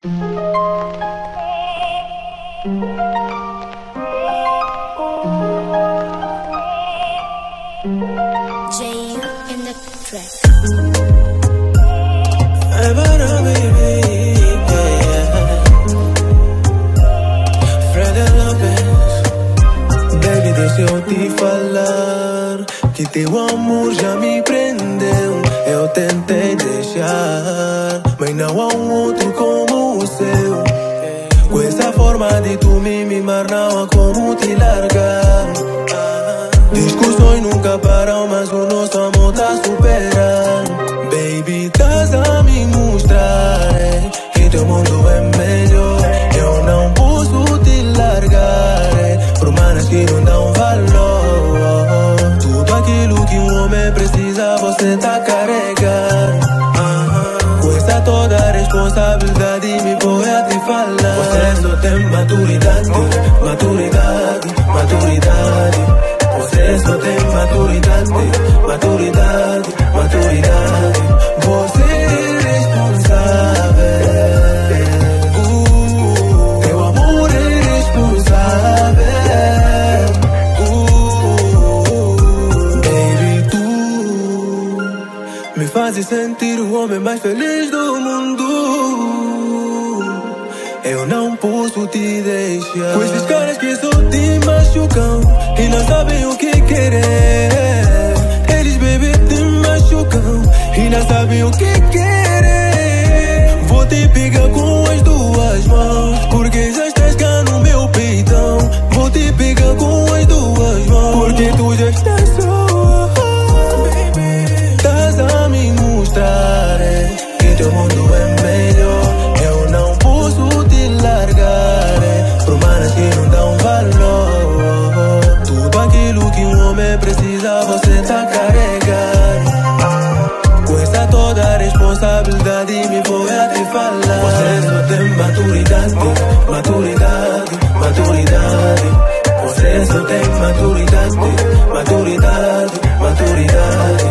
J in the track. Baby, deixa eu te falar que teu amor já me prendeu. Eu tentei deixar, mas não há um outro como o seu. Com essa forma de tu me mimar, não há como te largar. Discussões nunca param, mas o nosso amor tá superando. Baby, estás a me mostrar que teu mundo é melhor. Eu não posso te largar por manas que não dão valor. Tudo aquilo que um homem precisa, você tá carregando. Com essa toda a responsabilidade, me põe a te falar. Você só tem maturidade, maturidade, maturidade. Você só tem maturidade, maturidade, maturidade. Você é responsável. Teu amor é responsável. Baby, tu me fazes sentir o homem mais feliz do mundo. Eu não posso te deixar com esses caras que só te machucam e não sabem o que querer. Eles, baby, te machucam e não sabem o que querer. Vou te pegar com as duas mãos, porque já estás cá no meu peitão. Vou te pegar com as duas mãos, porque tu já estás só. Estás a me mostrar que teu mundo é melhor. Eu não posso te largar por manas que não dão valor. Tudo aquilo que um homem precisa, você tá carregando. Com essa toda a responsabilidade, me vou a te falar. Você só tem maturidade, maturidade, maturidade. Você só tem maturidade, maturidade, maturidade.